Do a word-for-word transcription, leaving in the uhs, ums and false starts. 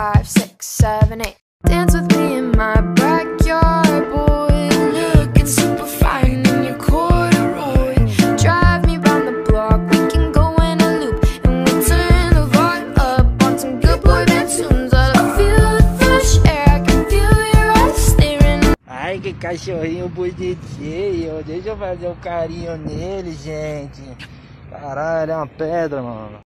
five, six, seven, eight. Dance with me in my backyard, boy. Looking super fine in your corduroy. Drive me round the block, we can go in a loop, and we turn the vibe up on some good boy band tunes. I feel the fresh air, I can feel your eyes staring. Ai, que cachorrinho bonitinho. Deixa eu fazer um carinho nele, gente. Caralho, é uma pedra, mano.